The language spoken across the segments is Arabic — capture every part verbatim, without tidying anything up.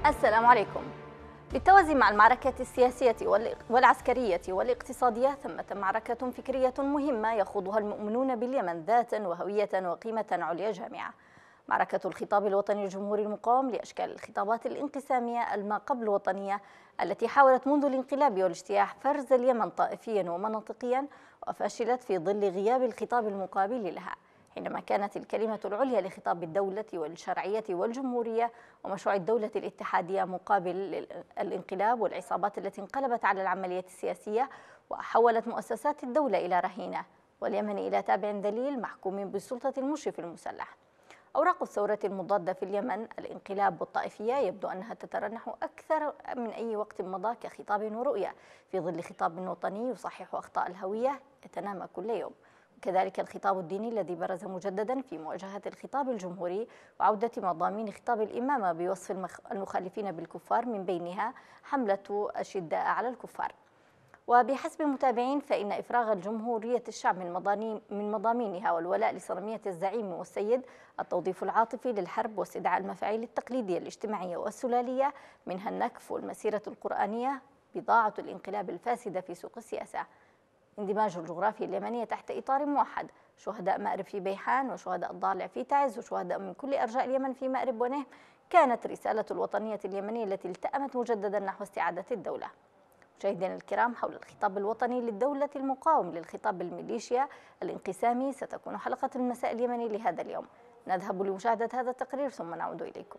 السلام عليكم. بالتوازي مع المعركة السياسية والعسكرية والاقتصادية، ثمة معركة فكرية مهمة يخوضها المؤمنون باليمن ذاتا وهوية وقيمة عليا جامعة. معركة الخطاب الوطني الجمهوري المقاوم لأشكال الخطابات الانقسامية الما قبل وطنية التي حاولت منذ الانقلاب والاجتياح فرز اليمن طائفيا ومناطقيا، وفشلت في ظل غياب الخطاب المقابل لها، حينما كانت الكلمة العليا لخطاب الدولة والشرعية والجمهورية ومشروع الدولة الاتحادية مقابل الانقلاب والعصابات التي انقلبت على العملية السياسية وحولت مؤسسات الدولة إلى رهينة، واليمن إلى تابع ذليل محكوم بالسلطة المشرف المسلح. أوراق الثورة المضادة في اليمن، الانقلاب والطائفية، يبدو أنها تترنح أكثر من أي وقت مضى كخطاب ورؤية في ظل خطاب وطني يصحح أخطاء الهوية يتنامى كل يوم. كذلك الخطاب الديني الذي برز مجددا في مواجهة الخطاب الجمهوري وعودة مضامين خطاب الإمامة بوصف المخالفين بالكفار، من بينها حملة الشداء على الكفار. وبحسب المتابعين فإن إفراغ الجمهورية الشعب من من مضامينها والولاء لصنمية الزعيم والسيد، التوظيف العاطفي للحرب واستدعاء المفاعيل التقليدية الاجتماعية والسلالية منها النكف والمسيرة القرآنية، بضاعة الانقلاب الفاسدة في سوق السياسة. اندماج الجغرافيا اليمنية تحت إطار موحد، شهداء مأرب في بيحان وشهداء الضالع في تعز وشهداء من كل أرجاء اليمن في مأرب ونهم، كانت رسالة الوطنية اليمنية التي التأمت مجددا نحو استعادة الدولة. مشاهدينا الكرام، حول الخطاب الوطني للدولة المقاوم للخطاب الميليشيا الانقسامي ستكون حلقة المساء اليمني لهذا اليوم. نذهب لمشاهدة هذا التقرير ثم نعود إليكم.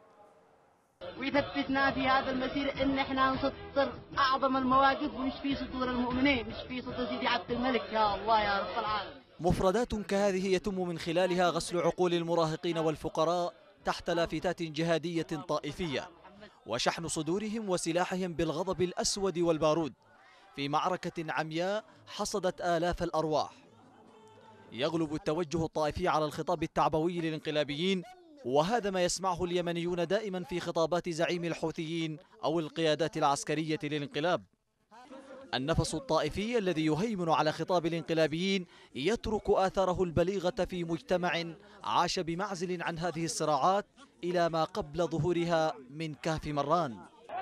ويثبتنا في هذا المسير ان احنا نسطر اعظم المواقف، مش في سطور المؤمنين، مش في سطور سيدي عبد الملك. يا الله يا رب العالمين. مفردات كهذه يتم من خلالها غسل عقول المراهقين والفقراء تحت لافتات جهادية طائفية، وشحن صدورهم وسلاحهم بالغضب الأسود والبارود في معركة عمياء حصدت آلاف الأرواح. يغلب التوجه الطائفي على الخطاب التعبوي للانقلابيين، وهذا ما يسمعه اليمنيون دائما في خطابات زعيم الحوثيين أو القيادات العسكرية للانقلاب. النفس الطائفي الذي يهيمن على خطاب الانقلابيين يترك آثاره البليغة في مجتمع عاش بمعزل عن هذه الصراعات إلى ما قبل ظهورها من كهف مران.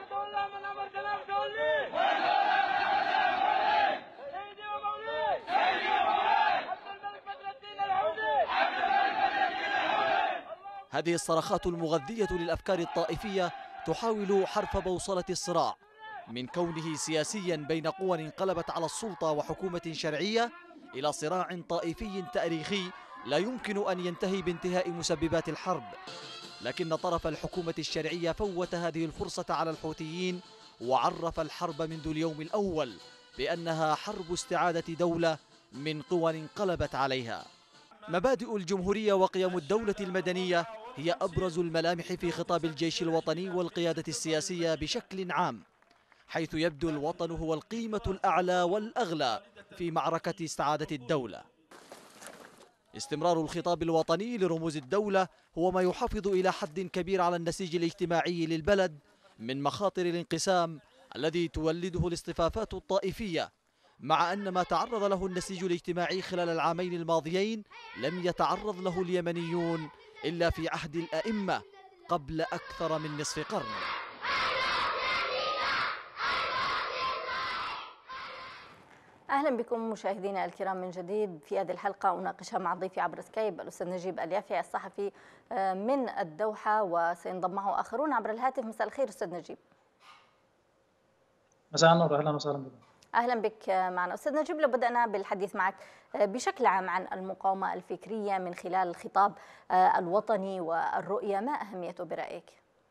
هذه الصرخات المغذية للأفكار الطائفية تحاول حرف بوصلة الصراع من كونه سياسيا بين قوى انقلبت على السلطة وحكومة شرعية إلى صراع طائفي تاريخي لا يمكن أن ينتهي بانتهاء مسببات الحرب. لكن طرف الحكومة الشرعية فوت هذه الفرصة على الحوثيين وعرف الحرب منذ اليوم الأول بأنها حرب استعادة دولة من قوى انقلبت عليها. مبادئ الجمهورية وقيم الدولة المدنية هي أبرز الملامح في خطاب الجيش الوطني والقيادة السياسية بشكل عام، حيث يبدو الوطن هو القيمة الأعلى والأغلى في معركة استعادة الدولة. استمرار الخطاب الوطني لرموز الدولة هو ما يحافظ إلى حد كبير على النسيج الاجتماعي للبلد من مخاطر الانقسام الذي تولده الاصطفافات الطائفية، مع أن ما تعرض له النسيج الاجتماعي خلال العامين الماضيين لم يتعرض له اليمنيون إلا في عهد الأئمة قبل أكثر من نصف قرن. أهلا بكم مشاهدينا الكرام من جديد في هذه الحلقة، أناقشها مع ضيفي عبر سكايب الأستاذ نجيب اليافعي الصحفي من الدوحة، وسينضم معه آخرون عبر الهاتف. مساء الخير أستاذ نجيب. مساء النور، أهلا وسهلا بكم. أهلا بك معنا أستاذ نجيب. لو بدأنا بالحديث معك بشكل عام عن المقاومة الفكرية من خلال الخطاب الوطني والرؤية، ما أهميته برأيك؟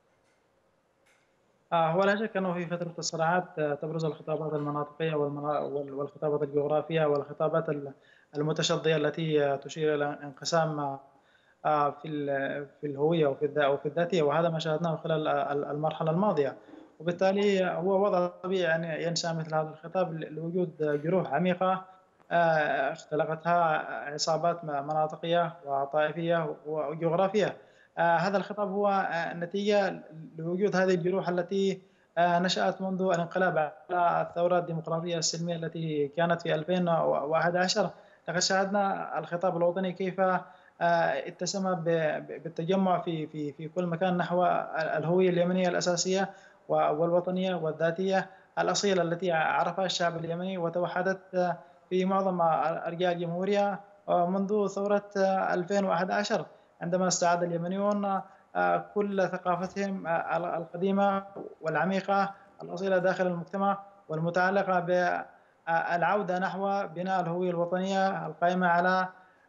هو لا شك أنه في فترة الصراعات تبرز الخطابات المناطقية والخطابات الجغرافية والخطابات المتشظية التي تشير إلى انقسام في في الهوية وفي الذاتية، وهذا ما شاهدناه خلال المرحلة الماضية. وبالتالي هو وضع طبيعي أن ينشأ مثل هذا الخطاب لوجود جروح عميقة اختلقتها عصابات مناطقية وطائفية وجغرافية. هذا الخطاب هو نتيجة لوجود هذه الجروح التي نشأت منذ الانقلاب على الثورة الديمقراطية السلمية التي كانت في ألفين وأحد عشر. لقد شاهدنا الخطاب الوطني كيف اتسم بالتجمع في في في كل مكان نحو الهوية اليمنية الأساسية والوطنية والذاتية الأصيلة التي عرفها الشعب اليمني، وتوحدت في معظم أرجاء الجمهورية منذ ثورة ألفين وأحد عشر، عندما استعاد اليمنيون كل ثقافتهم القديمة والعميقة الأصيلة داخل المجتمع، والمتعلقة بالعودة نحو بناء الهوية الوطنية القائمة على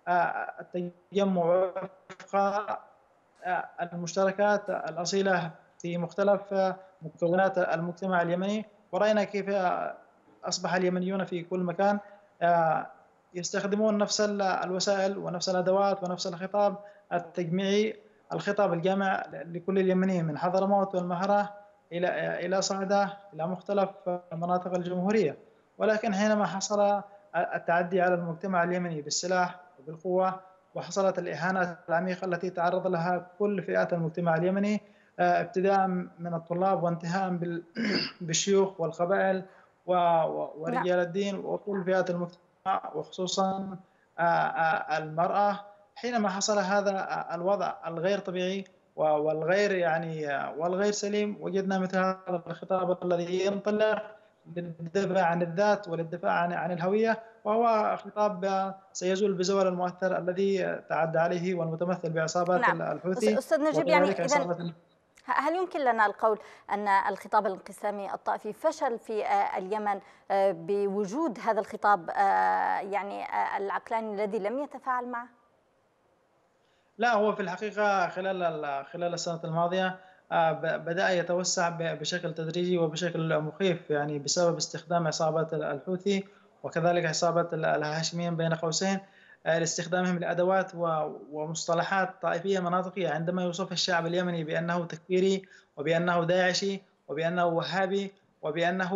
التجمع وفق المشتركات الأصيلة في مختلف مكونات المجتمع اليمني. ورأينا كيف أصبح اليمنيون في كل مكان يستخدمون نفس الوسائل ونفس الأدوات ونفس الخطاب التجميعي، الخطاب الجامع لكل اليمنيين من حضرموت والمهرة إلى إلى صعدة إلى مختلف مناطق الجمهورية. ولكن حينما حصل التعدي على المجتمع اليمني بالسلاح وبالقوة، وحصلت الإهانات العميقة التي تعرض لها كل فئات المجتمع اليمني، ابتداء من الطلاب وانتهاء بالشيوخ والقبائل ورجال الدين وكل فئات المجتمع وخصوصا المرأة، حينما حصل هذا الوضع الغير طبيعي والغير يعني والغير سليم، وجدنا مثل هذا الخطاب الذي ينطلق للدفاع عن الذات وللدفاع عن عن الهوية، وهو خطاب سيزول بزوال المؤثر الذي تعدى عليه والمتمثل بعصابات نعم. الحوثي. أستاذ نجيب، يعني إذن هل يمكن لنا القول أن الخطاب الانقسامي الطائفي فشل في اليمن بوجود هذا الخطاب يعني العقلاني الذي لم يتفاعل معه؟ لا، هو في الحقيقة خلال خلال السنة الماضية بدأ يتوسع بشكل تدريجي وبشكل مخيف، يعني بسبب استخدام عصابات الحوثي وكذلك عصابة الهاشميين بين قوسين لاستخدامهم لأدوات ومصطلحات طائفية مناطقية، عندما يوصف الشعب اليمني بأنه تكفيري وبأنه داعشي وبأنه وهابي وبأنه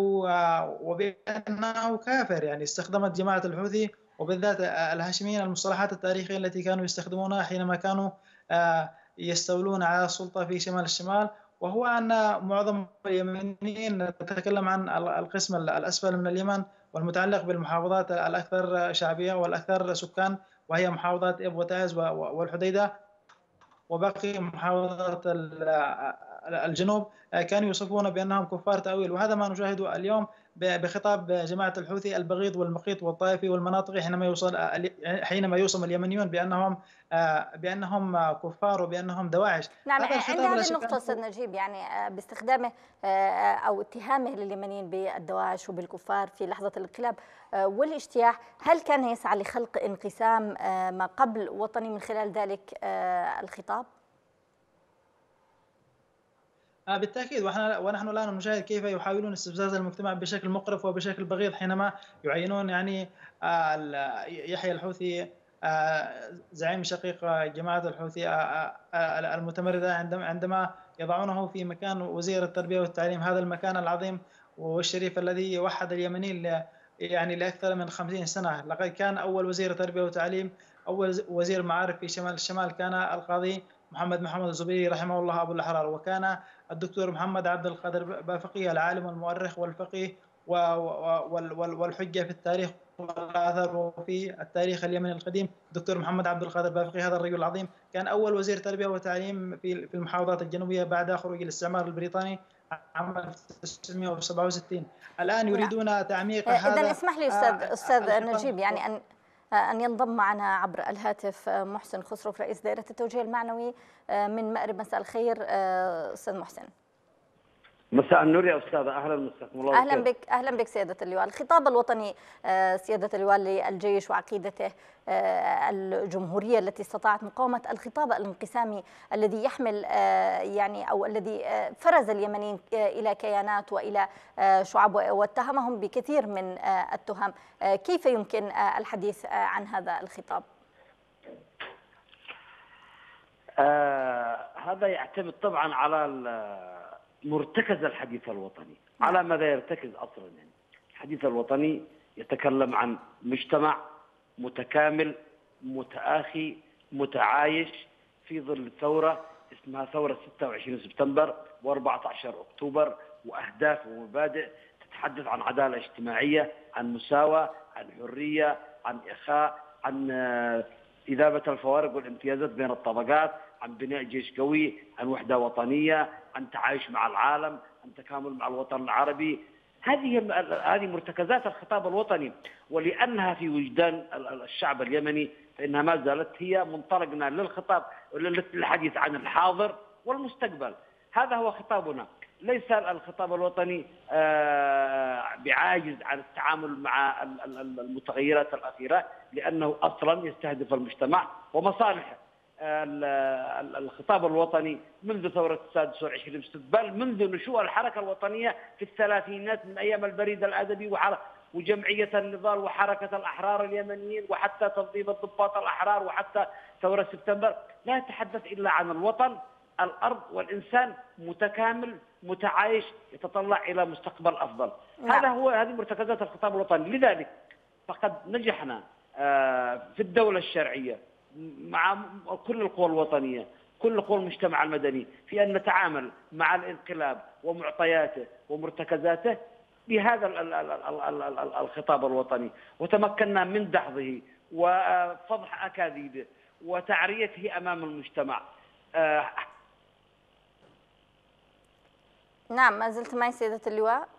وبأنه كافر. يعني استخدمت جماعة الحوثي وبالذات الهاشميين المصطلحات التاريخية التي كانوا يستخدمونها حينما كانوا يستولون على السلطة في شمال الشمال، وهو أن معظم اليمنيين نتكلم عن القسم الأسفل من اليمن والمتعلق بالمحافظات الأكثر شعبية والأكثر سكان، وهي محافظات إب وتعز والحديدة وباقي محافظات الجنوب، كانوا يوصفون بأنهم كفار تأويل. وهذا ما نشاهده اليوم بخطاب جماعة الحوثي البغيض والمقيت والطائفي والمناطقي، حينما يوصل حينما يوصم اليمنيون بأنهم بأنهم كفار وبأنهم دواعش. نعم، عند هذه النقطة أستاذ نجيب، يعني باستخدامه أو اتهامه لليمنيين بالدواعش وبالكفار في لحظة الانقلاب والاجتياح، هل كان يسعى لخلق انقسام ما قبل وطني من خلال ذلك الخطاب؟ بالتأكيد، ونحن الآن نشاهد كيف يحاولون استفزاز المجتمع بشكل مقرف وبشكل بغيض، حينما يعينون يعني يحيى الحوثي زعيم شقيق جماعة الحوثي المتمردة عندما يضعونه في مكان وزير التربية والتعليم، هذا المكان العظيم والشريف الذي وحد اليمنيين يعني لأكثر من خمسين سنة. لقد كان أول وزير تربية وتعليم، أول وزير معارف في شمال الشمال كان القاضي محمد محمد الزبيري رحمه الله أبو الأحرار، وكان الدكتور محمد عبد القادر بافقي العالم والمؤرخ والفقيه والحجة في التاريخ والآثار وفي التاريخ اليمني القديم. الدكتور محمد عبد القادر بافقي هذا الرجل العظيم كان أول وزير تربية وتعليم في في المحافظات الجنوبية بعد خروج الاستعمار البريطاني عام ألف وتسعمائة وسبعة وستين. الآن يريدون تعميق هذا. إذن اسمح لي أستاذ أستاذ نجيب، يعني أن أن ينضم معنا عبر الهاتف محسن خسروف رئيس دائرة التوجيه المعنوي من مأرب. مساء الخير أستاذ محسن. مساء النور يا أستاذة، أهلا مساكم الله. أهلا بك أهلا بك سيادة اللواء. الخطاب الوطني سيادة اللواء للجيش وعقيدته الجمهورية التي استطاعت مقاومة الخطاب الانقسامي الذي يحمل يعني أو الذي فرز اليمنيين إلى كيانات وإلى شعب واتهمهم بكثير من التهم، كيف يمكن الحديث عن هذا الخطاب؟ آه هذا يعتمد طبعا على مرتكز الحديث الوطني. على ماذا يرتكز أصلا؟ يعني الحديث الوطني يتكلم عن مجتمع متكامل متآخي متعايش في ظل ثورة اسمها ثورة ستة وعشرين سبتمبر وأربعة عشر أكتوبر، وأهداف ومبادئ تتحدث عن عدالة اجتماعية، عن مساواة، عن حرية، عن إخاء، عن إذابة الفوارق والامتيازات بين الطبقات، عن بناء جيش قوي، عن وحدة وطنية، عن تعايش مع العالم، عن تكامل مع الوطن العربي. هذه هذه مرتكزات الخطاب الوطني، ولأنها في وجدان الشعب اليمني فإنها ما زالت هي منطلقنا للخطاب للحديث عن الحاضر والمستقبل. هذا هو خطابنا، ليس الخطاب الوطني بعاجز عن التعامل مع المتغيرات الأخيرة، لأنه أصلا يستهدف المجتمع ومصالحه. الخطاب الوطني منذ ثورة السادس والعشرين بل منذ نشوء الحركة الوطنية في الثلاثينات، من أيام البريد الأدبي وجمعية النضال وحركة الأحرار اليمنيين وحتى تنظيم الضباط الأحرار وحتى ثورة سبتمبر، لا يتحدث إلا عن الوطن، الأرض والإنسان متكامل متعايش يتطلع إلى مستقبل أفضل. نعم. هذا هو هذه مرتكزات الخطاب الوطني. لذلك فقد نجحنا في الدولة الشرعية مع كل القوى الوطنية، كل قوى المجتمع المدني، في أن نتعامل مع الانقلاب ومعطياته ومرتكزاته بهذا الخطاب الوطني، وتمكنا من دحضه وفضح أكاذيبه وتعريته أمام المجتمع. نعم، ما زلت معي سيدة اللواء؟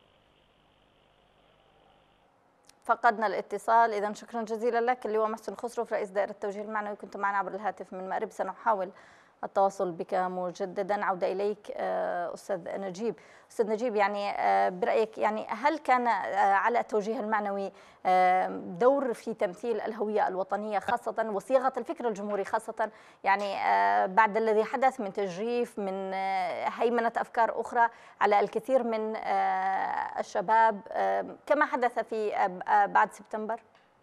فقدنا الاتصال. إذا شكرا جزيلا لك اللواء محسن خسروف رئيس دائرة التوجيه المعنوي، كنت معنا عبر الهاتف من مأرب. سنحاول التواصل بك مجددا. عودة إليك أستاذ نجيب. أستاذ نجيب، يعني برأيك يعني هل كان على التوجيه المعنوي دور في تمثيل الهوية الوطنية خاصة وصياغة الفكر الجمهوري، خاصة يعني بعد الذي حدث من تجريف، من هيمنة أفكار أخرى على الكثير من الشباب كما حدث في بعد سبتمبر؟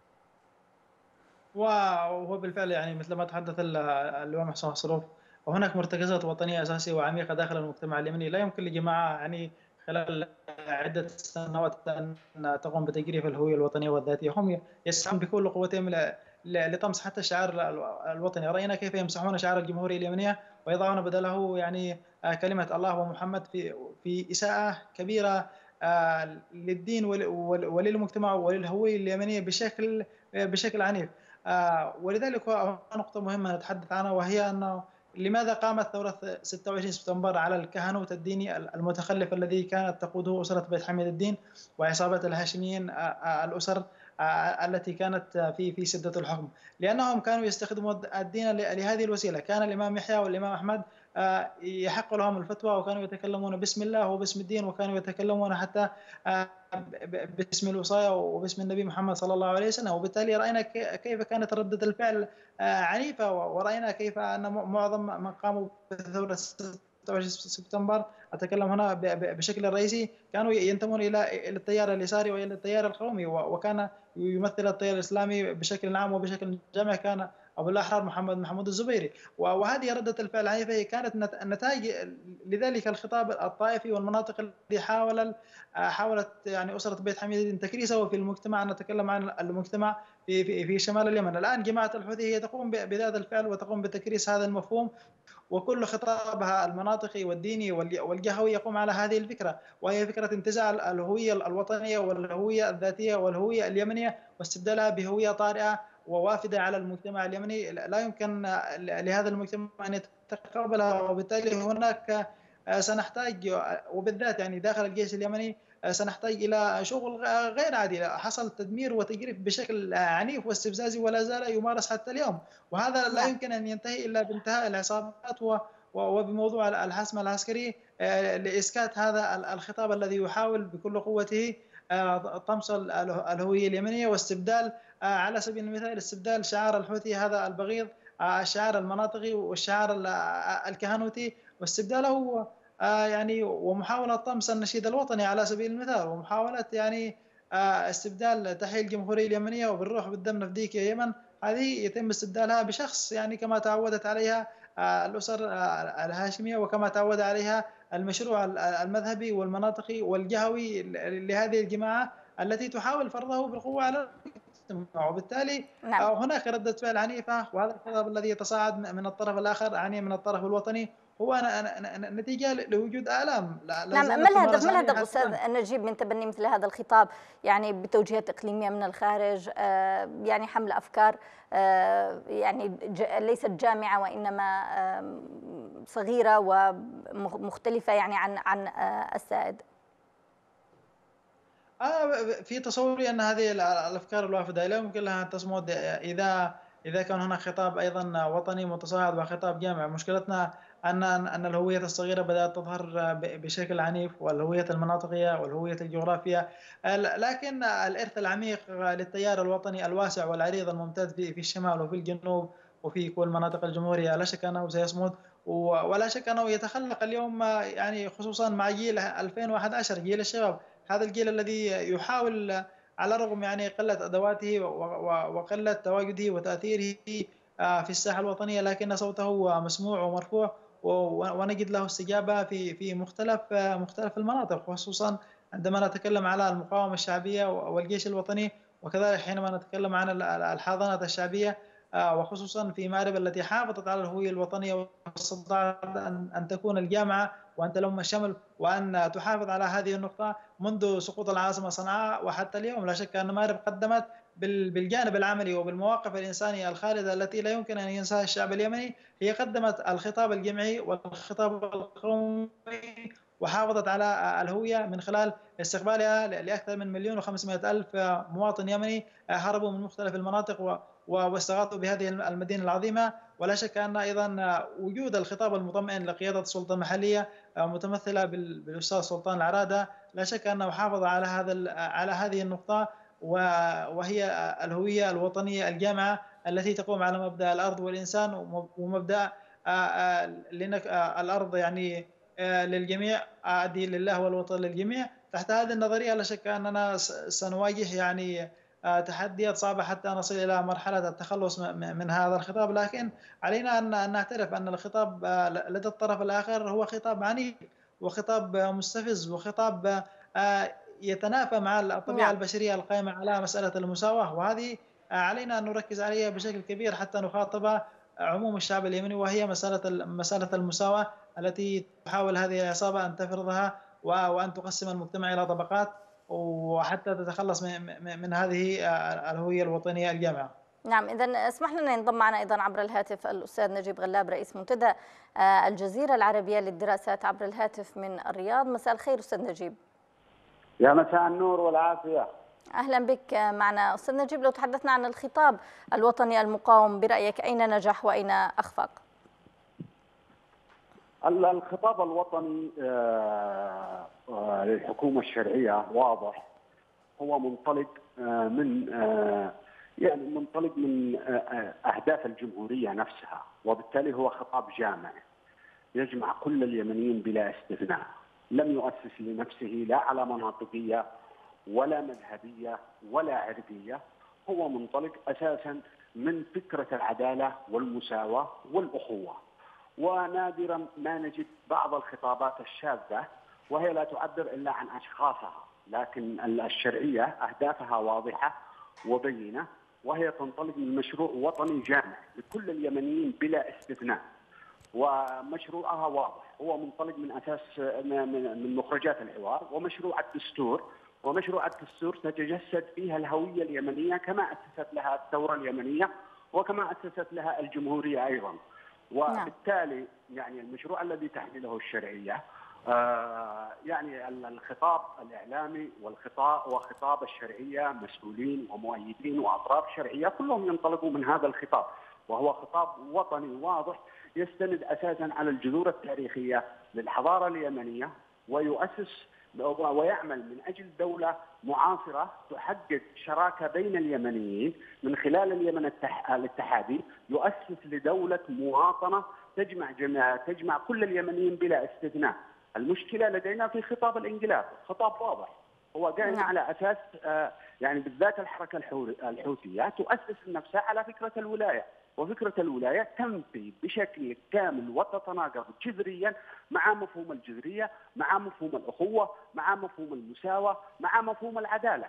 وهو بالفعل يعني مثل ما تحدث اللواء محسن خسروف، وهناك مرتكزات وطنية أساسية وعميقة داخل المجتمع اليمني. لا يمكن لجماعة يعني خلال عدة سنوات أن تقوم بتجريف الهوية الوطنية والذاتية. هم يسعون بكل قوتهم لطمس حتى الشعار الوطني. رأينا كيف يمسحون شعار الجمهورية اليمنية ويضعون بدله يعني كلمة الله ومحمد في في إساءة كبيرة للدين وللمجتمع وللهوية اليمنية بشكل بشكل عنيف. ولذلك نقطة مهمة نتحدث عنها، وهي أنه لماذا قامت ثورة ستة وعشرين سبتمبر على الكهنوت الديني المتخلف الذي كانت تقوده أسرة بيت حميد الدين وعصابة الهاشميين، الأسر التي كانت في في سدة الحكم؟ لأنهم كانوا يستخدمون الدين لهذه الوسيلة. كان الإمام يحيى والإمام أحمد يحق لهم الفتوى، وكانوا يتكلمون باسم الله وباسم الدين، وكانوا يتكلمون حتى باسم الوصاية وباسم النبي محمد صلى الله عليه وسلم. وبالتالي رأينا كيف كانت ردة الفعل عنيفة، ورأينا كيف أن معظم من قاموا بثورة ستة وعشرين سبتمبر، أتكلم هنا بشكل رئيسي، كانوا ينتمون إلى التيار اليساري وإلى التيار القومي، وكان يمثل التيار الإسلامي بشكل عام وبشكل جامع كان أبو الأحرار محمد محمود الزبيري. وهذه ردة الفعل العنيفة كانت نتائج لذلك الخطاب الطائفي والمناطق اللي حاول حاولت يعني أسرة بيت حميد الدين تكريسه في المجتمع. نتكلم عن المجتمع في في, في شمال اليمن. الآن جماعة الحوثي هي تقوم بهذا الفعل وتقوم بتكريس هذا المفهوم، وكل خطابها المناطقي والديني والجهوي يقوم على هذه الفكرة، وهي فكرة انتزاع الهوية الوطنية والهوية الذاتية والهوية اليمنية واستبدالها بهوية طارئة ووافدة على المجتمع اليمني لا يمكن لهذا المجتمع أن يتقبلها. وبالتالي هناك سنحتاج، وبالذات يعني داخل الجيش اليمني، سنحتاج إلى شغل غير عادي. حصل تدمير وتجريف بشكل عنيف واستفزازي ولا زال يمارس حتى اليوم، وهذا لا يمكن أن ينتهي إلا بانتهاء العصابات وبموضوع الحسم العسكري لإسكات هذا الخطاب الذي يحاول بكل قوته طمس الهوية اليمنية واستبدال، على سبيل المثال استبدال شعار الحوثي هذا البغيض الشعار المناطقي والشعار الكهنوتي، واستبداله يعني ومحاولة طمس النشيد الوطني على سبيل المثال، ومحاولة يعني استبدال تحية الجمهورية اليمنية وبالروح بالدم نفديك يا يمن، هذه يتم استبدالها بشخص يعني كما تعودت عليها الأسر الهاشمية وكما تعود عليها المشروع المذهبي والمناطقي والجهوي لهذه الجماعة التي تحاول فرضه بالقوة على المجتمع. وبالتالي نعم. هناك ردة فعل عنيفة، وهذا الخطاب الذي يتصاعد من الطرف الآخر يعني من الطرف الوطني هو أنا أنا أنا نتيجة لوجود آلام لا لا نعم، ما زالت الهدف تمارس ما عليه الهدف حتى الآن. أستاذ نجيب من تبني مثل هذا الخطاب، يعني بتوجيهات إقليمية من الخارج، آه، يعني حمل أفكار آه، يعني ج- ليست جامعة وإنما آم، صغيرة ومختلفة يعني عن عن آه، السائد. آه في تصوري أن هذه ال- الأفكار الوافدة إليه يمكن لها أن تصمد إذا إذا كان هناك خطاب أيضا وطني متصاعد وخطاب جامعي. مشكلتنا أن أن الهوية الصغيرة بدأت تظهر ب- بشكل عنيف، والهوية المناطقية والهوية الجغرافية. ال- لكن الإرث العميق للتيار الوطني الواسع والعريض الممتد في في الشمال وفي الجنوب وفي كل مناطق الجمهورية لا شك أنه سيصمد، و- ولا شك أنه يتخلق اليوم، يعني خصوصا مع جيل ألفين وأحد عشر، جيل الشباب. هذا الجيل الذي يحاول على الرغم يعني قلة أدواته وقلة تواجده وتأثيره في الساحة الوطنية، لكن صوته مسموع ومرفوع، ونجد له استجابة في في مختلف مختلف المناطق، خصوصا عندما نتكلم على المقاومة الشعبية والجيش الوطني، وكذلك حينما نتكلم عن الحاضنة الشعبية، وخصوصا في مأرب التي حافظت على الهوية الوطنية واستطاعت أن تكون الجامعة وأن تلم الشمل وأن تحافظ على هذه النقطة منذ سقوط العاصمة صنعاء وحتى اليوم. لا شك أن مأرب قدمت بالجانب العملي وبالمواقف الإنسانية الخالدة التي لا يمكن أن ينساها الشعب اليمني، هي قدمت الخطاب الجمعي والخطاب القومي، وحافظت على الهوية من خلال استقبالها لأكثر من مليون وخمسمائة ألف مواطن يمني هربوا من مختلف المناطق واستغاثوا بهذه المدينة العظيمة. ولا شك أن أيضا وجود الخطاب المطمئن لقيادة السلطة المحلية متمثلة بالأستاذ سلطان العرادة، لا شك أنه حافظ على هذا على هذه النقطة، وهي الهوية الوطنية الجامعة التي تقوم على مبدأ الأرض والإنسان ومبدأ الأرض يعني للجميع، الدين لله والوطن للجميع. تحت هذه النظرية لا شك أننا سنواجه يعني تحديات صعبة حتى نصل إلى مرحلة التخلص من هذا الخطاب، لكن علينا أن نعترف أن الخطاب لدى الطرف الآخر هو خطاب عنيف وخطاب مستفز وخطاب يتنافى مع الطبيعة نعم. البشرية القائمة على مسألة المساواة، وهذه علينا أن نركز عليها بشكل كبير حتى نخاطب عموم الشعب اليمني، وهي مسألة مسألة المساواة التي تحاول هذه العصابة أن تفرضها وأن تقسم المجتمع إلى طبقات وحتى تتخلص من هذه الهوية الوطنية الجامعة. نعم، إذا اسمح لنا ينضم معنا أيضا عبر الهاتف الأستاذ نجيب غلاب رئيس منتدى الجزيرة العربية للدراسات عبر الهاتف من الرياض. مساء الخير أستاذ نجيب. يا مساء النور والعافية. أهلا بك معنا أستاذ نجيب. لو تحدثنا عن الخطاب الوطني المقاوم برأيك أين نجح وأين أخفق؟ الخطاب الوطني للحكومة الشرعية واضح، هو منطلق من يعني منطلق من أهداف الجمهورية نفسها، وبالتالي هو خطاب جامع يجمع كل اليمنيين بلا استثناء، لم يؤسس لنفسه لا على مناطقية ولا مذهبية ولا عرقية، هو منطلق أساسا من فكرة العدالة والمساواة والأخوة. ونادرا ما نجد بعض الخطابات الشاذة وهي لا تعبر إلا عن أشخاصها، لكن الشرعية أهدافها واضحة وبينة، وهي تنطلق من مشروع وطني جامع لكل اليمنيين بلا استثناء، ومشروعها واضح، هو منطلق من أساس من مخرجات الحوار ومشروع الدستور، ومشروع الدستور تتجسد فيها الهوية اليمنية كما أسست لها الثورة اليمنية وكما أسست لها الجمهورية أيضا. وبالتالي يعني المشروع الذي تحمله الشرعية آه يعني الخطاب الإعلامي والخطاب وخطاب الشرعية مسؤولين ومؤيدين وأطراف شرعية كلهم ينطلقوا من هذا الخطاب، وهو خطاب وطني واضح يستند أساسا على الجذور التاريخية للحضارة اليمنية، ويؤسس ويعمل من أجل دولة معاصرة تحقق شراكة بين اليمنيين من خلال اليمن الاتحادي، يؤسس لدولة مواطنة تجمع جميع تجمع كل اليمنيين بلا استثناء. المشكلة لدينا في خطاب الانقلاب، خطاب واضح هو قائم على أساس يعني بالذات الحركة الحوثية تؤسس نفسها على فكرة الولاية، وفكرة الولاية تنفي بشكل كامل وتتناقض جذريا مع مفهوم الجذرية، مع مفهوم الأخوة، مع مفهوم المساواة، مع مفهوم العدالة.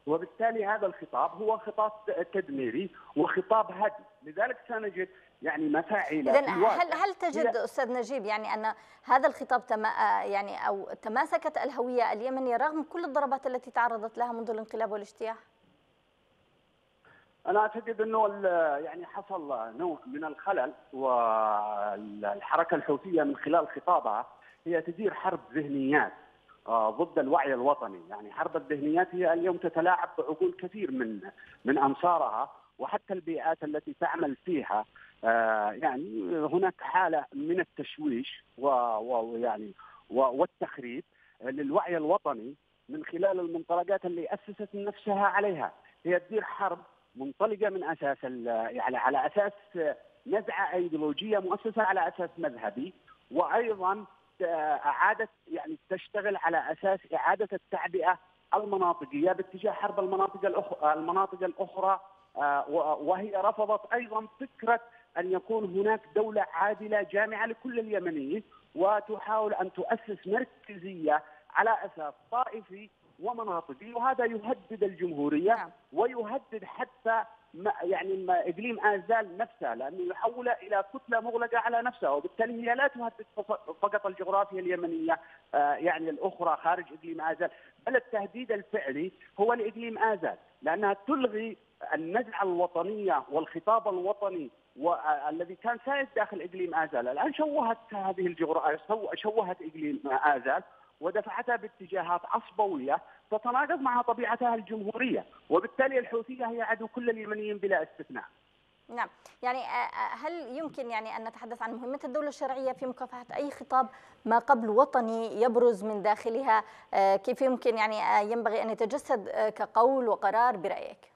وبالتالي هذا الخطاب هو خطاب تدميري وخطاب هدم. لذلك سنجد يعني مفاعيل. إذن هل هل تجد أستاذ نجيب يعني أن هذا الخطاب تما يعني أو تماسكت الهوية اليمنية رغم كل الضربات التي تعرضت لها منذ الانقلاب والاجتياح؟ أنا أعتقد أنه يعني حصل نوع من الخلل، والحركة الحوثية من خلال خطابها هي تدير حرب ذهنيات ضد الوعي الوطني. يعني حرب الذهنيات هي اليوم تتلاعب بعقول كثير من من أنصارها وحتى البيئات التي تعمل فيها. يعني هناك حالة من التشويش ويعني والتخريب للوعي الوطني من خلال المنطلقات اللي أسست نفسها عليها. هي تدير حرب منطلقة من أساس يعني على أساس نزعة أيديولوجية مؤسسة على أساس مذهبي، وأيضا أعادت يعني تشتغل على أساس إعادة التعبئة المناطقية باتجاه حرب المناطق الأخرى المناطق الأخرى وهي رفضت أيضا فكرة أن يكون هناك دولة عادلة جامعة لكل اليمنيين، وتحاول أن تؤسس مركزية على أساس طائفي ومناطقي، وهذا يهدد الجمهورية ويهدد حتى يعني اقليم آزال نفسه، لانه يحوله الى كتله مغلقه على نفسها، وبالتالي هي لا تهدد فقط الجغرافيا اليمنيه يعني الاخرى خارج اقليم آزال، بل التهديد الفعلي هو لاقليم آزال، لانها تلغي النزعه الوطنيه والخطاب الوطني والذي كان سائد داخل اقليم آزال. الان شوهت هذه الجغرافيا شوهت اقليم آزال ودفعتها باتجاهات عصبويه تتناقض مع طبيعتها الجمهوريه، وبالتالي الحوثيه هي عدو كل اليمنيين بلا استثناء. نعم، يعني هل يمكن يعني ان نتحدث عن مهمه الدوله الشرعيه في مكافحه اي خطاب ما قبل وطني يبرز من داخلها؟ كيف يمكن يعني ينبغي ان يتجسد كقول وقرار برايك؟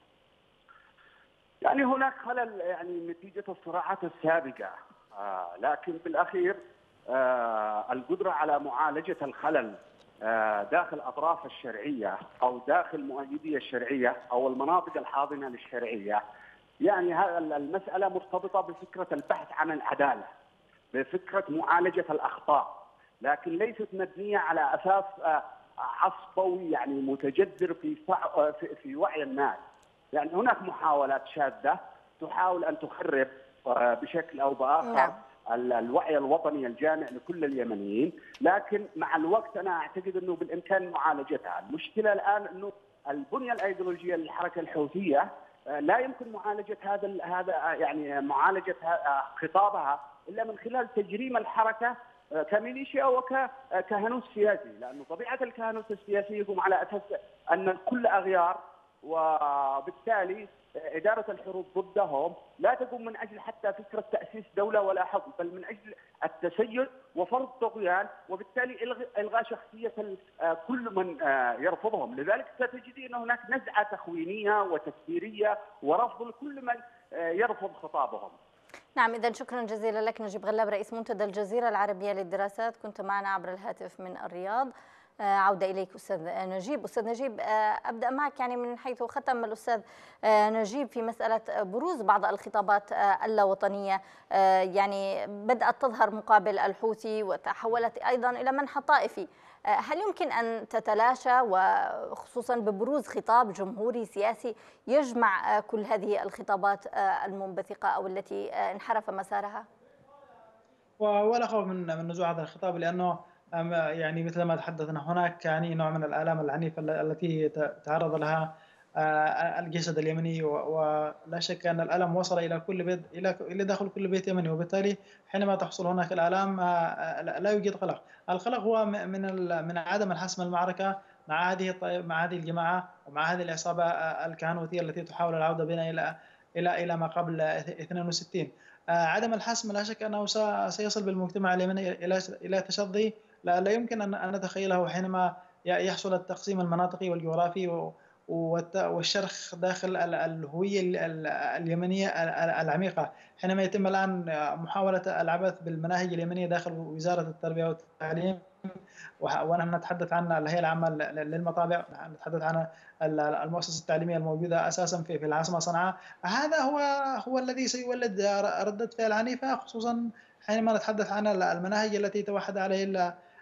يعني هناك خلل يعني نتيجه الصراعات السابقه، آه لكن بالاخير آه القدره على معالجه الخلل آه داخل اطراف الشرعيه او داخل مؤيدي الشرعيه او المناطق الحاضنه للشرعيه، يعني هذا المساله مرتبطه بفكره البحث عن العداله، بفكره معالجه الاخطاء، لكن ليست مبنيه على اساس آه عصبوي يعني متجذر في في, في وعي الناس. يعني هناك محاولات شاذة تحاول أن تخرب بشكل أو بآخر نعم. الوعي الوطني الجامع لكل اليمنيين، لكن مع الوقت أنا أعتقد أنه بالإمكان معالجتها. المشكلة الآن أنه البنية الأيديولوجية للحركة الحوثية لا يمكن معالجة هذا هذا يعني معالجة خطابها إلا من خلال تجريم الحركة كميليشيا وكهنوت سياسي، لأنه طبيعة الكهنوت السياسي يقوم على أساس أن الكل أغيار، وبالتالي إدارة الحروب ضدهم لا تقوم من أجل حتى فكرة تأسيس دولة ولا حكم، بل من أجل التسيد وفرض طغيان، وبالتالي إلغاء شخصية كل من يرفضهم. لذلك ستجدين هناك نزعة تخوينية وتكفيرية ورفض لكل من يرفض خطابهم. نعم، إذا شكرا جزيلا لك نجيب غلاب رئيس منتدى الجزيرة العربية للدراسات، كنت معنا عبر الهاتف من الرياض. عودة إليك أستاذ نجيب. أستاذ نجيب، أبدأ معك يعني من حيث ختم الأستاذ نجيب في مسألة بروز بعض الخطابات اللاوطنية، يعني بدأت تظهر مقابل الحوثي وتحولت أيضا إلى منحى طائفي، هل يمكن أن تتلاشى وخصوصا ببروز خطاب جمهوري سياسي يجمع كل هذه الخطابات المنبثقة أو التي انحرف مسارها؟ ولا خوف من من نزوع هذا الخطاب، لأنه يعني مثل ما تحدثنا هناك يعني نوع من الآلام العنيفة التي تعرض لها الجسد اليمني، ولا شك أن الألم وصل إلى كل بيت إلى إلى داخل كل بيت يمني، وبالتالي حينما تحصل هناك الآلام لا يوجد قلق. القلق هو من من عدم الحسم المعركة مع هذه مع هذه الجماعة ومع هذه العصابة الكهنوتية التي تحاول العودة بنا إلى إلى إلى ما قبل اثنين وستين. عدم الحسم لا شك أنه سيصل بالمجتمع اليمني إلى إلى تشظي لا, لا يمكن أن نتخيله حينما يحصل التقسيم المناطقي والجغرافي والشرخ داخل الهوية اليمنية العميقة، حينما يتم الآن محاولة العبث بالمناهج اليمنية داخل وزارة التربية والتعليم، ونحن نتحدث عن الهيئة العامة للمطابع، نتحدث عن المؤسسة التعليمية الموجودة أساسا في العاصمة صنعاء. هذا هو هو الذي سيولد ردة فعل عنيفة، خصوصا حينما نتحدث عن المناهج التي توحد عليه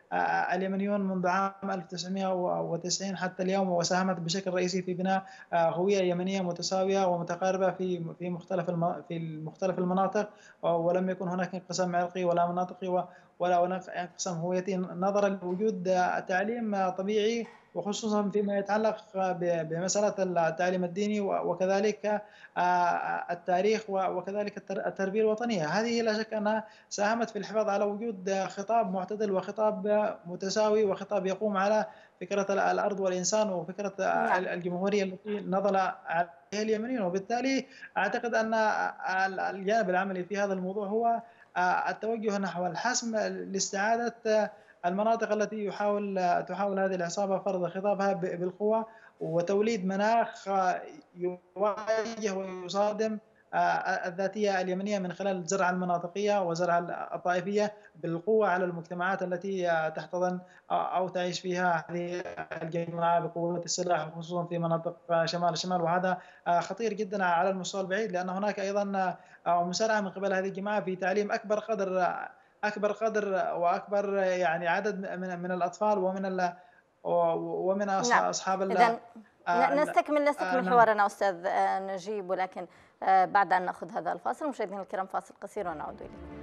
اليمنيون منذ عام ألف وتسعمائة وتسعين حتى اليوم، وساهمت بشكل رئيسي في بناء هوية يمنية متساوية ومتقاربة في في مختلف في مختلف المناطق، ولم يكن هناك انقسام عرقي ولا مناطقي ولا هناك انقسام هويتي، نظرا لوجود تعليم طبيعي، وخصوصا فيما يتعلق بمسألة التعليم الديني وكذلك التاريخ وكذلك التربية الوطنية. هذه لا شك أنها ساهمت في الحفاظ على وجود خطاب معتدل وخطاب متساوي وخطاب يقوم على فكرة الأرض والإنسان وفكرة الجمهورية التي نضل عليها اليمنيين. وبالتالي أعتقد أن الجانب العملي في هذا الموضوع هو التوجه نحو الحسم لاستعادة المناطق التي يحاول تحاول هذه العصابة فرض خطابها بالقوة، وتوليد مناخ يواجه ويصادم الذاتية اليمنية من خلال الزرعة المناطقية وزرع الطائفية بالقوة على المجتمعات التي تحتضن أو تعيش فيها هذه الجماعة بقوة السلاح، خصوصا في مناطق شمال الشمال. وهذا خطير جدا على المستوى البعيد، لأن هناك أيضا مسارعة من قبل هذه الجماعة في تعليم أكبر قدر أكبر قدر وأكبر يعني عدد من من الأطفال ومن ال ومن أصحاب ال إذن نستكمل نستكمل حوارنا أستاذ نجيب، ولكن بعد أن نأخذ هذا الفاصل. مشاهدينا الكرام، فاصل قصير ونعود إليكم.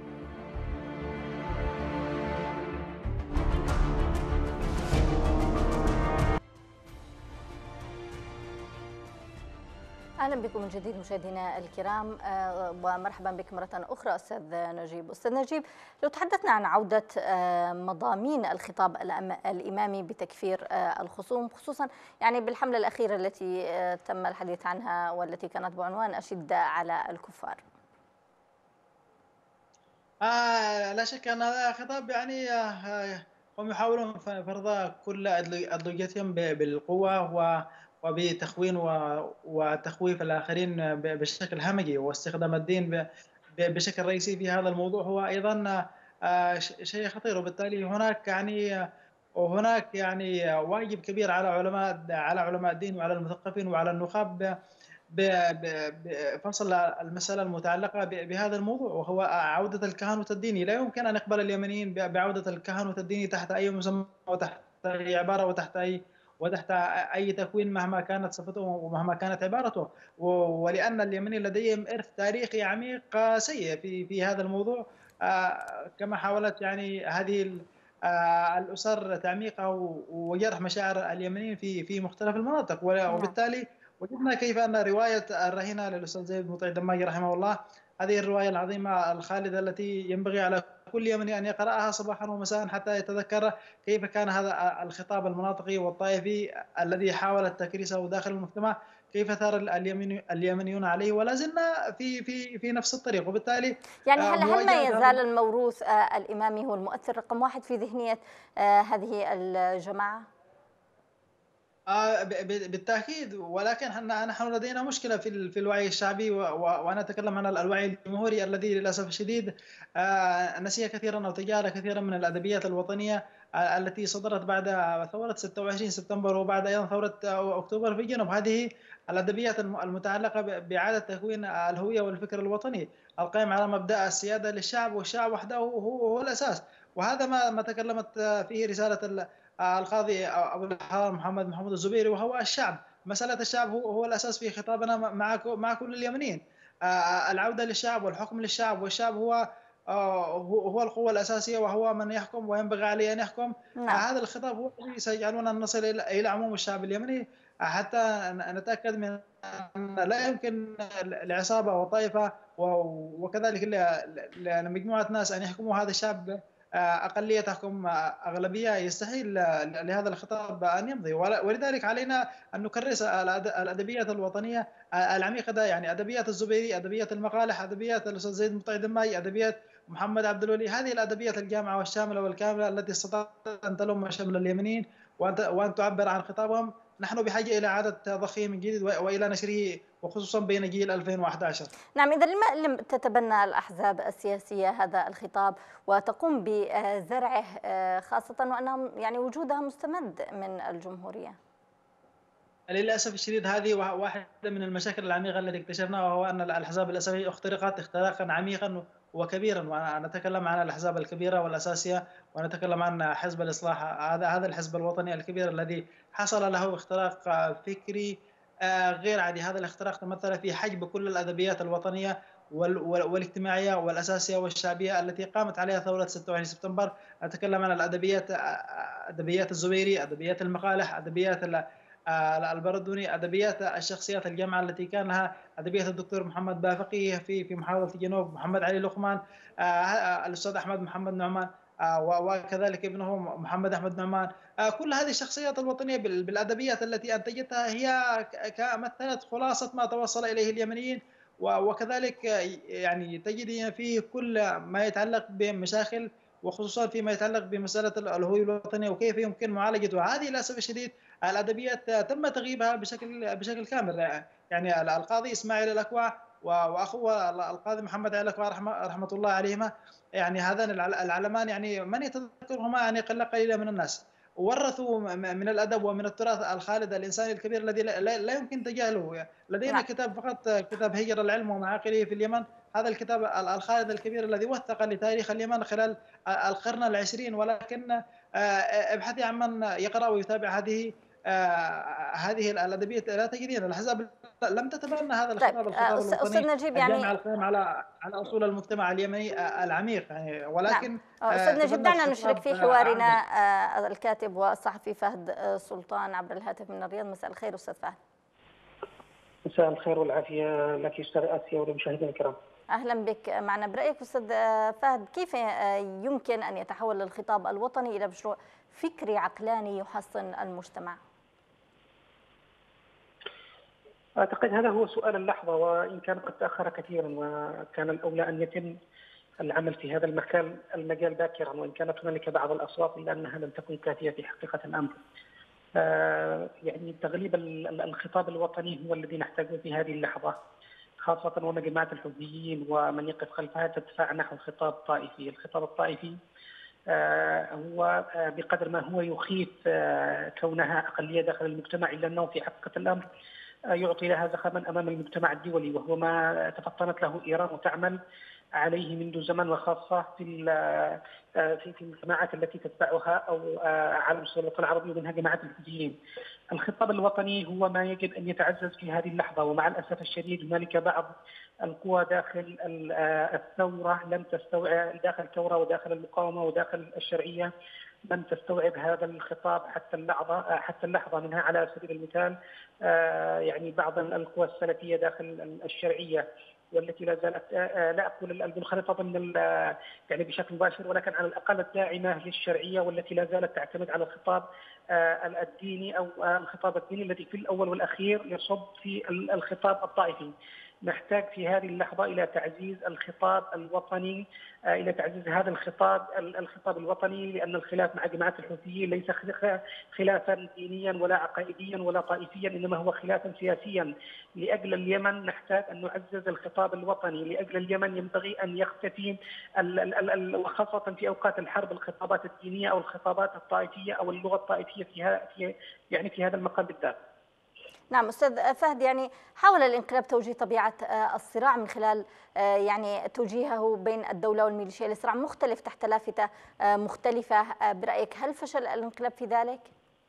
أهلا بكم من جديد مشاهدينا الكرام، ومرحبا بك مرة أخرى أستاذ نجيب. أستاذ نجيب، لو تحدثنا عن عودة مضامين الخطاب الإمامي بتكفير الخصوم، خصوصا يعني بالحملة الأخيرة التي تم الحديث عنها والتي كانت بعنوان أشد على الكفار. آه لا شك أن هذا خطاب يعني آه هم يحاولون فرض كل أدلجتهم بالقوة و وبتخوين وتخويف الآخرين بشكل همجي، واستخدام الدين بشكل رئيسي في هذا الموضوع هو أيضا شيء خطير. وبالتالي هناك يعني وهناك يعني واجب كبير على علماء على علماء الدين وعلى المثقفين وعلى النخب بفصل المسألة المتعلقة بهذا الموضوع، وهو عودة الكهنوت الديني. لا يمكن أن يقبل اليمنيين بعودة الكهنوت الديني تحت أي مسمى وتحت أي عبارة وتحت أي وتحت أي تكوين مهما كانت صفته ومهما كانت عبارته، ولأن اليمنيين لديهم إرث تاريخي عميق سيء في في هذا الموضوع، كما حاولت يعني هذه الأسر تعميقها وجرح مشاعر اليمنيين في في مختلف المناطق. وبالتالي وجدنا كيف أن رواية الرهينة للأستاذ زيد مطيع دماجي رحمه الله، هذه الرواية العظيمة الخالدة التي ينبغي على كل يمني أن يقرأها صباحا ومساء حتى يتذكر كيف كان هذا الخطاب المناطقي والطائفي الذي حاول تكريسه داخل المجتمع، كيف ثار اليمنيون عليه، ولا زلنا في في في نفس الطريق. وبالتالي يعني هل هل ما يزال الموروث الإمامي هو المؤثر رقم واحد في ذهنية هذه الجماعة؟ آه بالتأكيد، ولكن نحن لدينا مشكلة في في الوعي الشعبي، وأنا أتكلم عن الوعي الجمهوري الذي للأسف الشديد آه نسي كثيرا أو تجاهل كثيرا من الأدبيات الوطنية آه التي صدرت بعد ثورة ستة وعشرين سبتمبر وبعد أيضا ثورة أكتوبر في الجنوب. هذه الأدبيات المتعلقة بإعادة تكوين الهوية والفكر الوطني القائم على مبدأ السيادة للشعب، والشعب وحده هو هو الأساس. وهذا ما ما تكلمت فيه رسالة القاضي أبو الحرام محمد محمود الزبيري، وهو الشعب. مسألة الشعب هو هو الأساس في خطابنا مع مع كل اليمنيين. العودة للشعب والحكم للشعب، والشعب هو هو القوة الأساسية وهو من يحكم وينبغي عليه أن يحكم. نعم. هذا الخطاب هو الذي سيجعلنا نصل إلى عموم الشعب اليمني، حتى نتأكد من أن لا يمكن العصابة وطائفة وكذلك لمجموعة ناس أن يحكموا هذا الشعب. أقلية تحكم أغلبية، يستحيل لهذا الخطاب أن يمضي. ولذلك علينا أن نكرس الأدبيات الوطنية العميقة ده، يعني أدبيات الزبيري، أدبيات المقالح، أدبيات الأستاذ زيد مطيع دماجي، أدبيات محمد عبد الولي، هذه الأدبيات الجامعة والشاملة والكاملة التي استطاعت أن تلم شمل اليمنيين وأن تعبر عن خطابهم. نحن بحاجة إلى إعادة ضخه من جديد وإلى نشره، وخصوصا بين جيل ألفين وأحد عشر. نعم، إذا لما لم تتبنى الأحزاب السياسية هذا الخطاب وتقوم بزرعه، خاصة وأنهم يعني وجودها مستمد من الجمهورية؟ للأسف الشديد هذه واحدة من المشاكل العميقة التي اكتشفناها، وهو أن الأحزاب الأساسية اخترقت اختراقا عميقا وكبيرا، ونتكلم عن الأحزاب الكبيرة والأساسية، ونتكلم عن حزب الإصلاح. هذا هذا الحزب الوطني الكبير الذي حصل له اختراق فكري غير عادي. هذا الاختراق تمثل في حجب كل الأدبيات الوطنية والاجتماعية والأساسية والشعبية التي قامت عليها ثورة ستة وعشرين سبتمبر. أتكلم عن الأدبيات، أدبيات الزبيري، أدبيات المقالح، أدبيات البردوني، أدبيات الشخصيات الجامعة التي كان لها، أدبيات الدكتور محمد بافقي في في محافظة الجنوب، محمد علي لقمان، الأستاذ أحمد محمد نعمان، وكذلك ابنه محمد أحمد نعمان. كل هذه الشخصيات الوطنية بالأدبيات التي أنتجتها هي مثلت خلاصة ما توصل إليه اليمنيين. وكذلك يعني تجد فيه كل ما يتعلق بمشاكل، وخصوصا فيما يتعلق بمسألة الهوية الوطنية وكيف يمكن معالجتها. هذه للأسف الشديد الأدبيات تم تغييبها بشكل بشكل كامل. يعني القاضي إسماعيل الأكوع وأخوه القاضي محمد علي الأكوع رحمة, رحمة الله عليهما، يعني هذان العلمان يعني من يتذكرهما يعني قلة قليلة من الناس، ورثوا من الأدب ومن التراث الخالد الإنساني الكبير الذي لا يمكن تجاهله. لدينا كتاب فقط، كتاب هجر العلم ومعاقله في اليمن. هذا الكتاب الخالد الكبير الذي وثق لتاريخ اليمن خلال القرن العشرين، ولكن ابحثي عن من يقرأ ويتابع هذه هذه الأدبيات لا تجدين. الأحزاب لم تتبنى هذا الخطاب، طيب. الخطاب أستاذ الوطني نجيب، يعني الجامع القائم على على أصول المجتمع اليمني العميق يعني، ولكن نعم. أستاذ نجيب، دعنا نشرك في حوارنا الكاتب والصحفي فهد سلطان عبر الهاتف من الرياض. مساء الخير أستاذ فهد. مساء الخير والعافية لك أستاذ آسيا وللمشاهدين الكرام. أهلا بك معنا. برأيك أستاذ فهد، كيف يمكن أن يتحول الخطاب الوطني إلى مشروع فكري عقلاني يحصن المجتمع؟ أعتقد هذا هو سؤال اللحظة، وإن كان قد تأخر كثيرا، وكان الأولى أن يتم العمل في هذا المكان المجال باكرا، وإن كانت هنالك بعض الأصوات إلا أنها لم تكن كافية في حقيقة الأمر. يعني تغليب الخطاب الوطني هو الذي نحتاجه في هذه اللحظة، خاصة وأن جماعة الحوثيين ومن يقف خلفها تدفع نحو خطاب طائفي. الخطاب الطائفي هو بقدر ما هو يخيف كونها أقلية داخل المجتمع، إلا أنه في حقيقة الأمر يعطي لها زخما أمام المجتمع الدولي، وهو ما تفطنت له إيران وتعمل عليه منذ زمن، وخاصة في في في الجماعات التي تتبعها أو على مستوى الوطن العربي، ومنها جماعة الحوثيين. الخطاب الوطني هو ما يجب أن يتعزز في هذه اللحظة، ومع الأسف الشديد هنالك بعض القوى داخل الثورة لم تستوعب، داخل الثورة وداخل المقاومة وداخل الشرعية لم تستوعب هذا الخطاب حتى اللحظة حتى اللحظة منها على سبيل المثال يعني بعض القوى السلفية داخل الشرعية، والتي لا زالت لا أقول المنخرطة ضمن يعني بشكل مباشر، ولكن على الأقل الداعمة للشرعية، والتي لا زالت تعتمد على الخطاب الديني أو الخطاب الديني الذي في الأول والأخير يصب في الخطاب الطائفي. نحتاج في هذه اللحظة إلى تعزيز الخطاب الوطني، إلى تعزيز هذا الخطاب الخطاب الوطني، لأن الخلاف مع جماعة الحوثيين ليس خلافا دينيا ولا عقائديا ولا طائفيا، إنما هو خلافا سياسيا. لأجل اليمن نحتاج أن نعزز الخطاب الوطني، لأجل اليمن ينبغي أن يختفي وخاصة في أوقات الحرب الخطابات الدينية أو الخطابات الطائفية أو اللغة الطائفية في يعني في هذا المقام بالذات. نعم أستاذ فهد، يعني حاول الانقلاب توجيه طبيعة الصراع من خلال يعني توجيهه بين الدولة والميليشيا لصراع مختلف تحت لافتة مختلفة. برأيك هل فشل الانقلاب في ذلك؟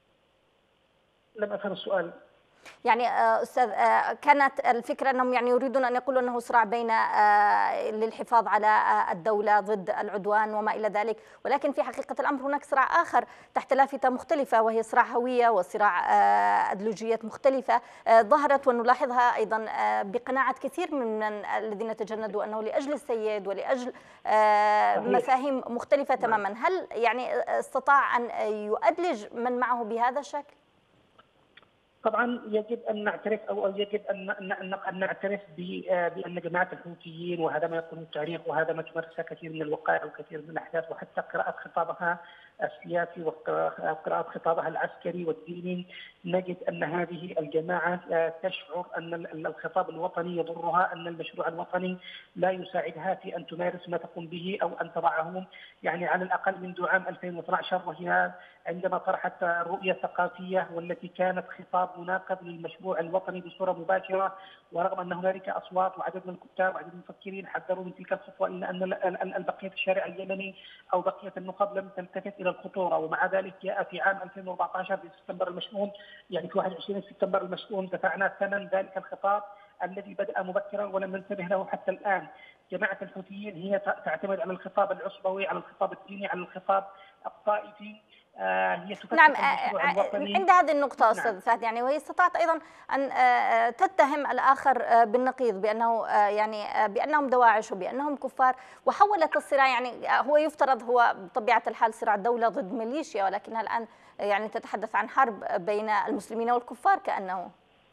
لم أفهم السؤال. يعني أستاذ، كانت الفكرة أنهم يعني يريدون أن يقولوا أنه صراع بين للحفاظ على الدولة ضد العدوان وما إلى ذلك، ولكن في حقيقة الأمر هناك صراع آخر تحت لافتة مختلفة، وهي صراع هوية وصراع أدلوجيات مختلفة ظهرت ونلاحظها أيضا بقناعة كثير من الذين تجندوا أنه لأجل السيد ولأجل مفاهيم مختلفة تماما. هل يعني استطاع أن يؤدلج من معه بهذا الشكل؟ طبعا يجب ان نعترف او يجب ان ان نعترف بان جماعه الحوثيين، وهذا ما يقوله التاريخ، وهذا ما تمارسه كثير من الوقائع وكثير من الاحداث، وحتى قراءه خطابها السياسي وقراءة خطابها العسكري والديني، نجد أن هذه الجماعة تشعر أن الخطاب الوطني يضرها، أن المشروع الوطني لا يساعدها في أن تمارس ما تقوم به أو أن تضعه يعني على الأقل منذ عام ألفين واثني عشر، وهي عندما طرحت رؤية ثقافية والتي كانت خطاب مناقض للمشروع الوطني بصورة مباشرة. ورغم أن هنالك أصوات وعدد من الكتاب وعدد من المفكرين حذروا من تلك الخطوة، إلا أن بقية الشارع اليمني أو بقية النخب لم تلتفت إلى الخطورة. ومع ذلك جاء في عام ألفين وأربعة عشر في سبتمبر المشؤوم، يعني في واحد وعشرين سبتمبر المشؤوم، دفعنا ثمن ذلك الخطاب الذي بدأ مبكرا ولم ننتبه له حتى الآن. جماعة الحوثيين هي تعتمد على الخطاب العصبوي، على الخطاب الديني، على الخطاب الطائفي. آه هي نعم. عند هذه النقطة أستاذ نعم. فهد، يعني وهي استطاعت أيضا أن آه تتهم الآخر آه بالنقيض بأنه آه يعني آه بأنهم دواعش وبأنهم كفار، وحولت الصراع، يعني هو يفترض هو بطبيعة الحال صراع دولة ضد ميليشيا، ولكنها الآن يعني تتحدث عن حرب بين المسلمين والكفار كأنه.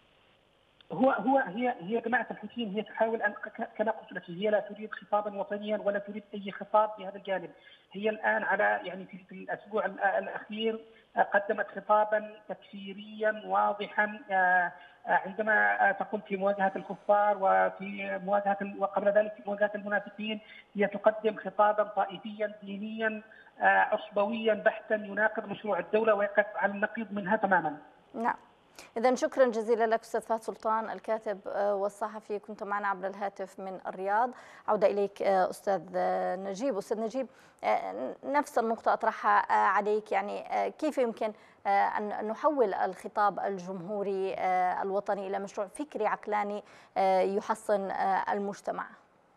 هو هو هي هي جماعة الحوثيين هي تحاول أن كما قلت لك، هي لا تريد خطابا وطنيا ولا تريد أي خطاب بهذا الجانب. هي الآن على يعني في الأسبوع الأخير قدمت خطابا تكفيريا واضحا عندما تقول في مواجهة الكفار وفي مواجهة وقبل ذلك في مواجهة المنافقين. هي تقدم خطابا طائفيا دينيا عصبويا بحتا يناقض مشروع الدولة ويقف على النقيض منها تماما. نعم. إذا شكرا جزيلا لك أستاذ فهد سلطان، الكاتب والصحفي، كنت معنا عبر الهاتف من الرياض. عودة إليك أستاذ نجيب. أستاذ نجيب، نفس النقطة أطرحها عليك، يعني كيف يمكن أن نحول الخطاب الجمهوري الوطني إلى مشروع فكري عقلاني يحصن المجتمع؟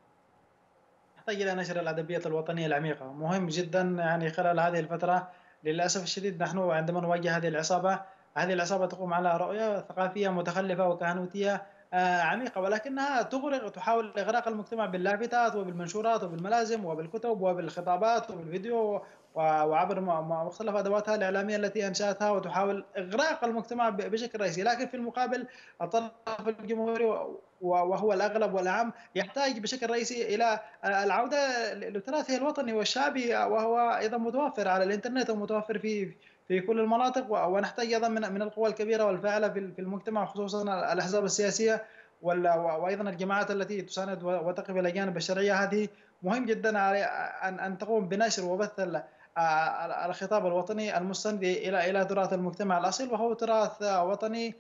نحتاج إلى نشر الأدبية الوطنية العميقة، مهم جدا. يعني خلال هذه الفترة للأسف الشديد نحن عندما نواجه هذه العصابة، هذه العصابة تقوم على رؤية ثقافية متخلفة وكهنوتية عميقة، ولكنها تغرق تحاول إغراق المجتمع باللافتات وبالمنشورات وبالملازم وبالكتب وبالخطابات وبالفيديو وعبر مختلف أدواتها الإعلامية التي أنشأتها، وتحاول إغراق المجتمع بشكل رئيسي. لكن في المقابل الطرف الجمهوري وهو الأغلب والأعم يحتاج بشكل رئيسي إلى العودة لتراثه الوطني والشعبي، وهو أيضا متوفر على الإنترنت ومتوفر في في كل المناطق. ونحتاج ايضا من من القوى الكبيره والفاعله في المجتمع، خصوصا الاحزاب السياسيه وايضا الجماعات التي تساند وتقف الى جانب الشرعيه. هذه مهم جدا ان ان تقوم بنشر وبث الخطاب الوطني المستند الى الى تراث المجتمع الاصيل، وهو تراث وطني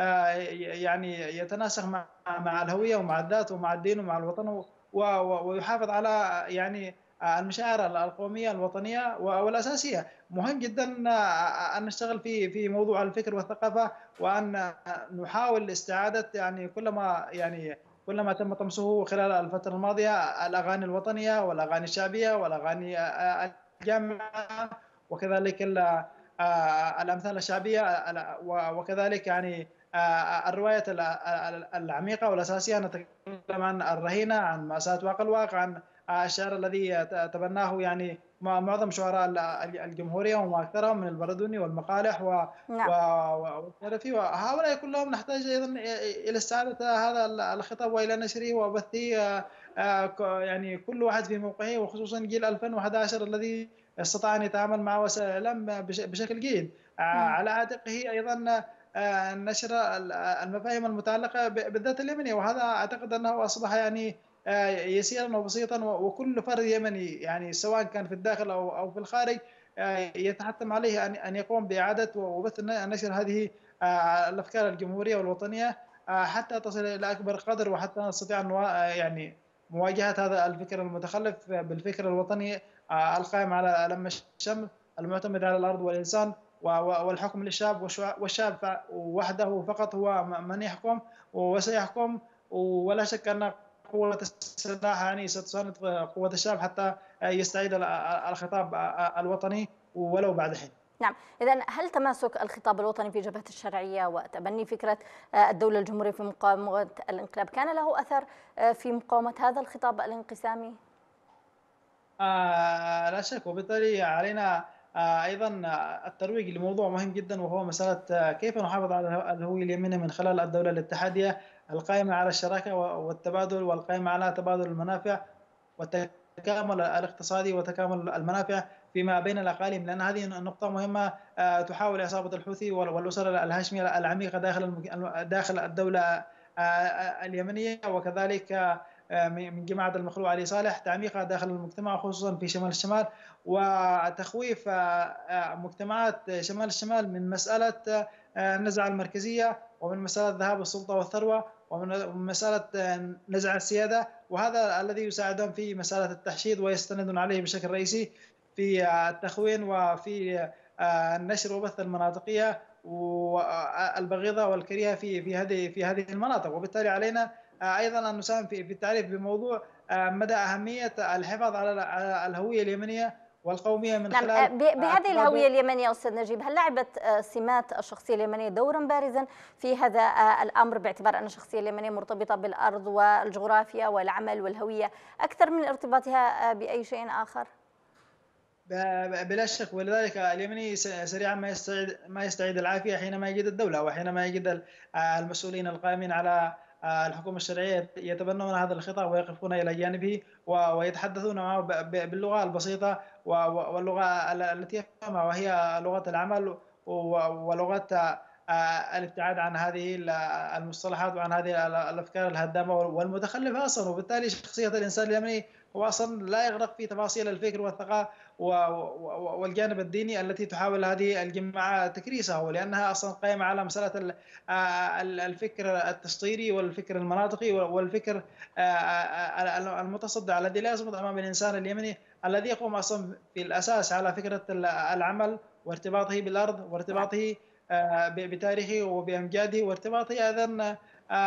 يعني يتناسق مع مع الهويه ومع الذات ومع الدين ومع الوطن، ويحافظ على يعني المشاعر القوميه الوطنيه والاساسيه. مهم جدا ان نشتغل في في موضوع الفكر والثقافه، وان نحاول استعاده يعني كل ما يعني كل ما تم طمسه خلال الفتره الماضيه، الاغاني الوطنيه والاغاني الشعبيه والاغاني الجامعه، وكذلك الامثال الشعبيه، وكذلك يعني الروايات العميقه والاساسيه. نتكلم عن الرهينه، عن مأساة واقع الواقع، عن الشعر الذي تبناه يعني معظم شعراء الجمهورية وما أكثرهم من البردوني والمقالح والشرفي، وهؤلاء كلهم نحتاج أيضا إلى استعادة هذا الخطاب وإلى نشره وبثه، يعني كل واحد في موقعه، وخصوصا جيل ألفين وأحد عشر الذي استطاع أن يتعامل مع وسائل الإعلام بشكل جيد. على عاتقه أيضا نشر المفاهيم المتعلقة بالذات اليمنية، وهذا أعتقد أنه أصبح يعني يسيرا وبسيطا، وكل فرد يمني يعني سواء كان في الداخل او او في الخارج يتحتم عليه ان يقوم باعاده وبث نشر هذه الافكار الجمهوريه والوطنيه حتى تصل الى اكبر قدر، وحتى نستطيع ان يعني مواجهه هذا الفكر المتخلف بالفكر الوطني القائم على لم الشمل المعتمد على الارض والانسان والحكم للشعب، والشعب وحده فقط هو من يحكم وسيحكم. ولا شك ان قوة السلاح يعني ستساند قوة الشعب حتى يستعيد الخطاب الوطني ولو بعد حين. نعم، إذا هل تماسك الخطاب الوطني في جبهة الشرعية وتبني فكرة الدولة الجمهورية في مقاومة الانقلاب كان له أثر في مقاومة هذا الخطاب الانقسامي؟ آه لا شك، وبالتالي علينا آه أيضا الترويج لموضوع مهم جدا، وهو مسألة كيف نحافظ على الهوية اليمنية من خلال الدولة الاتحادية القائمة على الشراكة والتبادل، والقائمة على تبادل المنافع والتكامل الاقتصادي وتكامل المنافع فيما بين الأقاليم، لأن هذه النقطة مهمة تحاول إصابة الحوثي والأسر الهاشمية العميقة داخل داخل الدولة اليمنية، وكذلك من جماعة المخلوع علي صالح تعميقها داخل المجتمع خصوصا في شمال الشمال، وتخويف مجتمعات شمال الشمال من مسألة نزع المركزية، ومن مسألة ذهاب السلطة والثروة، ومن مسألة نزع السيادة، وهذا الذي يساعدهم في مسألة التحشيد ويستندون عليه بشكل رئيسي في التخوين وفي النشر وبث المناطقية والبغيضة والكريهة في في هذه في هذه المناطق. وبالتالي علينا أيضا أن نساهم في التعريف بموضوع مدى أهمية الحفاظ على الهوية اليمنية والقومية من خلال نعم. بهذه الهوية اليمنية أستاذ نجيب، هل لعبت سمات الشخصية اليمنية دورا بارزا في هذا الأمر، باعتبار أن الشخصية اليمنية مرتبطة بالأرض والجغرافيا والعمل والهوية أكثر من ارتباطها بأي شيء آخر؟ بلا شك، ولذلك اليمني سريعا ما يستعيد ما يستعيد العافية حينما يجد الدولة، وحينما يجد المسؤولين القائمين على الحكومة الشرعية يتبنون هذا الخطاب ويقفون إلى جانبه ويتحدثون معه باللغة البسيطة واللغة التي يفهمها، وهي لغة العمل ولغة الابتعاد عن هذه المصطلحات وعن هذه الأفكار الهدامة والمتخلفة أصلا. وبالتالي شخصية الإنسان اليمني هو أصلا لا يغرق في تفاصيل الفكر والثقافة والجانب الديني التي تحاول هذه الجماعة تكريسها، ولأنها أصلا قائمة على مسألة الفكر التسطيري والفكر المناطقي والفكر المتصدع الذي لا يصمد أمام الإنسان اليمني الذي يقوم أصلا في الأساس على فكرة العمل وارتباطه بالأرض وارتباطه بتاريخه وبأمجاده وارتباطه أيضا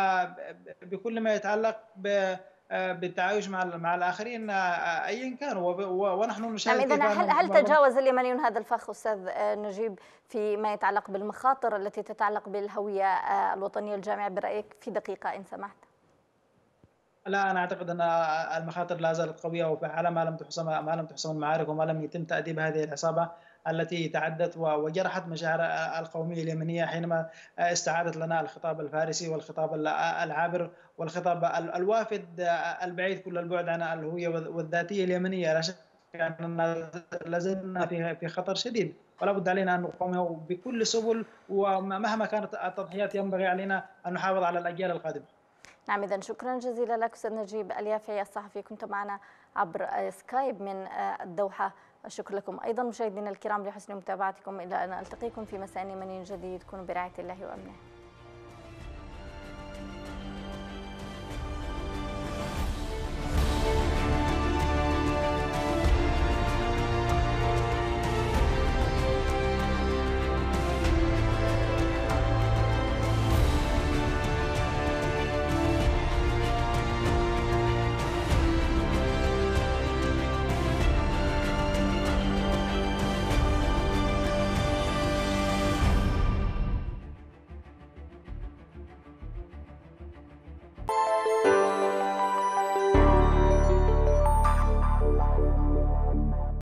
بكل ما يتعلق ب بالتعايش مع مع الاخرين ايا كان، ونحن نشاهد إذن هل هل تجاوز اليمنيون هذا الفخ استاذ نجيب فيما يتعلق بالمخاطر التي تتعلق بالهويه الوطنيه الجامعه برايك في دقيقه ان سمحت؟ لا، انا اعتقد ان المخاطر لا زالت قويه وفعلا ما لم تحسم ما لم تحسم المعارك وما لم يتم تاديب هذه العصابه التي تعدت وجرحت مشاعر القوميه اليمنيه حينما استعادت لنا الخطاب الفارسي والخطاب العابر والخطاب الوافد البعيد كل البعد عن الهويه والذاتيه اليمنيه. لا شك اننا لازلنا في في خطر شديد، ولا بد علينا ان نقاومه بكل سبل، ومهما كانت التضحيات ينبغي علينا ان نحافظ على الاجيال القادمه. نعم، إذن شكرا جزيلا لك أستاذ نجيب اليافعي الصحفي، كنت معنا عبر سكايب من الدوحة. الشكر لكم أيضا مشاهدينا الكرام لحسن متابعتكم، إلى أن ألتقيكم في مساء يمني جديد. كونوا برعاية الله وأمنه.